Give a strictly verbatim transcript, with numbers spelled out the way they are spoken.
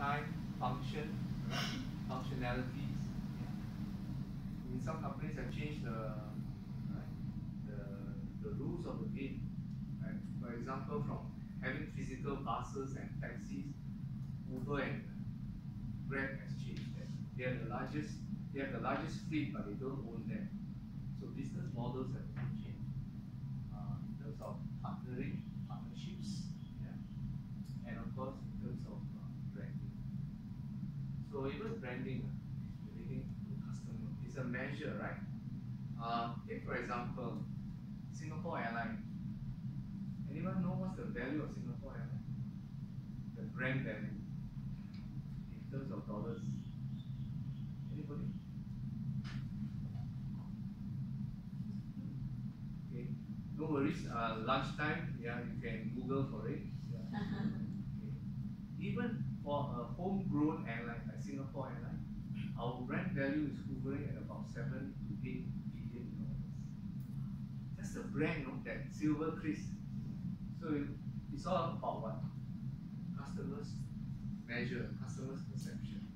time, function, functionalities. Yeah. In some companies have changed the, right, the, the rules of the game. Right? For example, from having physical buses and taxis, Uber and Grab has changed that. They are the largest, they have the largest fleet, but they don't own them. So business models have also changed uh, in terms of partnering, partnerships, yeah, and of course in terms of uh, branding. So even branding uh, is relating to customer. It's a measure, right? Uh, take for example, Singapore Airlines. Anyone know what's the value of Singapore Airlines? The brand value in terms of dollars. Anybody? Okay. No worries. Uh, lunchtime, yeah, you can Google for it. Yeah. Okay. Even for a homegrown airline like Singapore Airlines, our brand value is hovering at about seven to eight billion dollars. Just the brand, you know, that silver Chris. So it, it's all about what? Customers measure, customers perception.